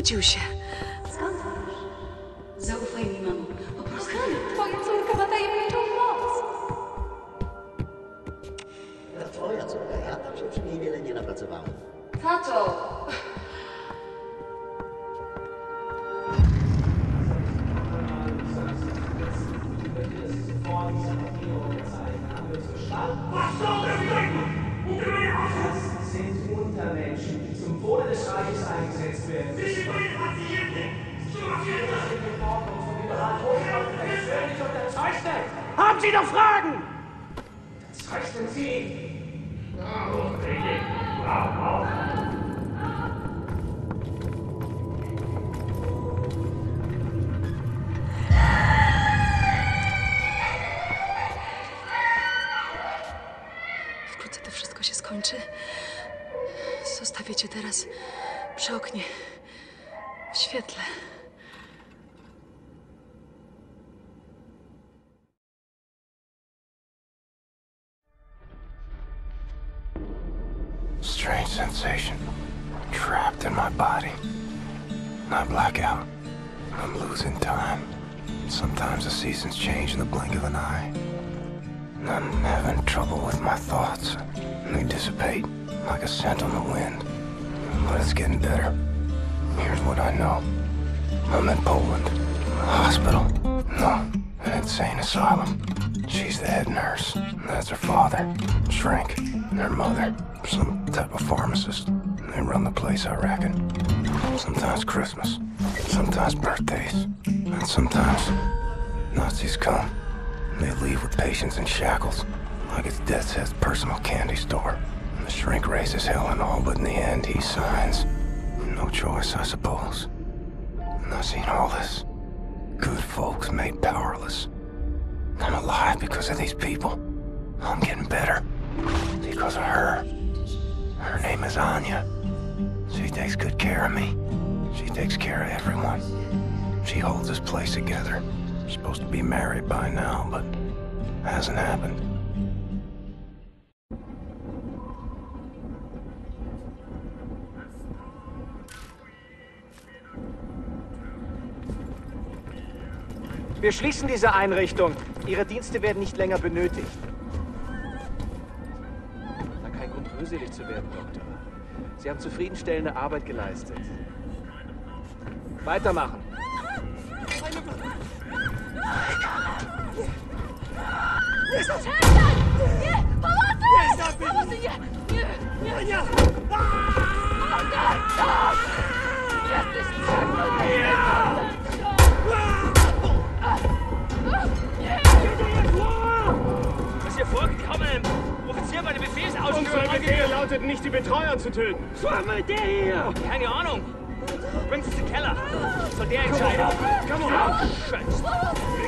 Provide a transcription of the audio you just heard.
Obudził się. Skąd wiesz? Zaufaj mi, mamo. Po prostu twoja córka ma tajemniczą moc. To twoja córka, ja tam się przy niej wiele nie napracowałem. Tato! Was soll das bedeuten? Das sind Untermenschen, die zum Wohle des Reiches eingesetzt werden. Sie sind Patienten! Nicht unterzeichnet! Haben Sie noch Fragen? Unterzeichnen Sie! Wkrótce to wszystko się skończy. Zostawię cię teraz przy oknie, w świetle. Strange sensation. Trapped in my body. I black out. I'm losing time. Sometimes the seasons change in the blink of an eye. I'm having trouble with my thoughts. They dissipate like a scent on the wind. But it's getting better. Here's what I know. I'm in Poland. A hospital. No, an insane asylum. She's the head nurse. That's her father. Shrink. And her mother. Some type of pharmacist. They run the place, I reckon. Sometimes Christmas. Sometimes birthdays. And sometimes Nazis come. They leave with patients in shackles. Like it's Deathshead's personal candy store. The shrink raises hell and all, but in the end he signs. No choice, I suppose. And I've seen all this. Good folks made powerless. I'm alive because of these people. I'm getting better. Because of her. Her name is Anya. She takes good care of me. She takes care of everyone. She holds this place together. Supposed to be married by now, but hasn't happened. Wir schließen diese Einrichtung. Ihre Dienste werden nicht länger benötigt. Na, kein Grund, rührselig zu werden, Doktor. Sie haben zufriedenstellende Arbeit geleistet. Weitermachen. Was hier vorgekommen? Offizier bei der Befehlsausführung. Unsere Befehle lauteten nicht, die Betreuer zu töten. Was war mit der hier? Keine Ahnung. Bringt es in den Keller. Soll der entscheiden. Komm on. Scheiße.